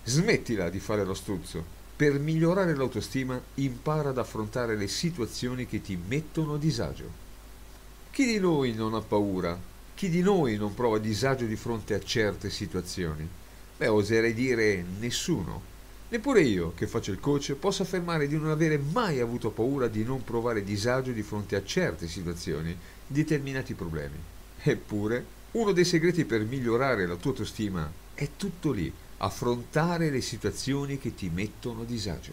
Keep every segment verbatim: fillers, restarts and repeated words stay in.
Smettila di fare lo struzzo. Per migliorare l'autostima, impara ad affrontare le situazioni che ti mettono a disagio. Chi di noi non ha paura? Chi di noi non prova disagio di fronte a certe situazioni? Beh, oserei dire nessuno. Neppure io, che faccio il coach, posso affermare di non avere mai avuto paura di non provare disagio di fronte a certe situazioni, determinati problemi. Eppure, uno dei segreti per migliorare la tua autostima è tutto lì, affrontare le situazioni che ti mettono a disagio.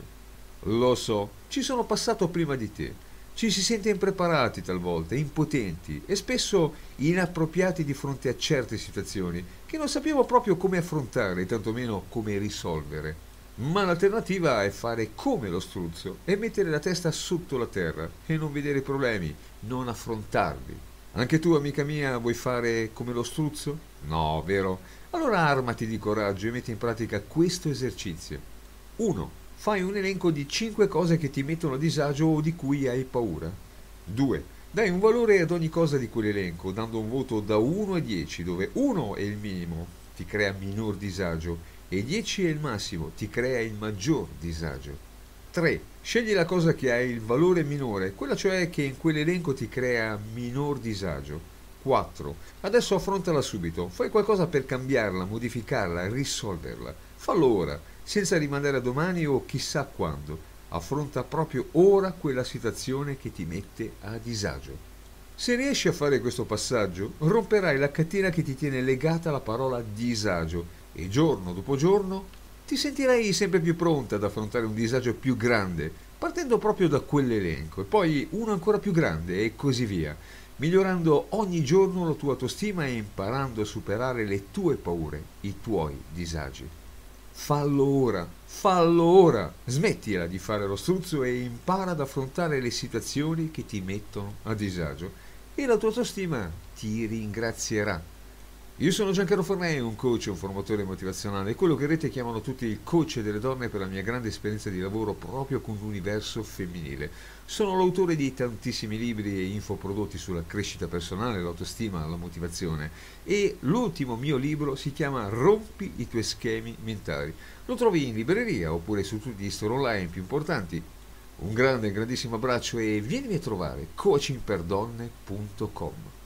Lo so, ci sono passato prima di te. Ci si sente impreparati talvolta, impotenti e spesso inappropriati di fronte a certe situazioni che non sappiamo proprio come affrontare, tantomeno come risolvere. Ma l'alternativa è fare come lo struzzo e mettere la testa sotto la terra e non vedere i problemi, non affrontarli. Anche tu, amica mia, vuoi fare come lo struzzo? No, vero? Allora armati di coraggio e metti in pratica questo esercizio. uno. Fai un elenco di cinque cose che ti mettono a disagio o di cui hai paura. due. Dai un valore ad ogni cosa di quell'elenco, dando un voto da uno a dieci, dove uno è il minimo, ti crea minor disagio, e dieci è il massimo, ti crea il maggior disagio. tre. Scegli la cosa che ha il valore minore, quella cioè che in quell'elenco ti crea minor disagio. quattro. Adesso affrontala subito, fai qualcosa per cambiarla, modificarla, risolverla. Fallo ora, senza rimandare a domani o chissà quando. Affronta proprio ora quella situazione che ti mette a disagio. Se riesci a fare questo passaggio, romperai la catena che ti tiene legata alla parola disagio e giorno dopo giorno ti sentirai sempre più pronta ad affrontare un disagio più grande, partendo proprio da quell'elenco, e poi uno ancora più grande e così via, migliorando ogni giorno la tua autostima e imparando a superare le tue paure, i tuoi disagi. Fallo ora, fallo ora, smettila di fare lo struzzo e impara ad affrontare le situazioni che ti mettono a disagio e la tua autostima ti ringrazierà. Io sono Giancarlo Fornei, un coach e un formatore motivazionale, quello che in rete chiamano tutti il coach delle donne per la mia grande esperienza di lavoro proprio con l'universo femminile. Sono l'autore di tantissimi libri e infoprodotti sulla crescita personale, l'autostima, la motivazione, e l'ultimo mio libro si chiama Rompi i tuoi schemi mentali. Lo trovi in libreria oppure su tutti gli store online più importanti. Un grande, grandissimo abbraccio e vienimi a trovare coaching per donne punto com.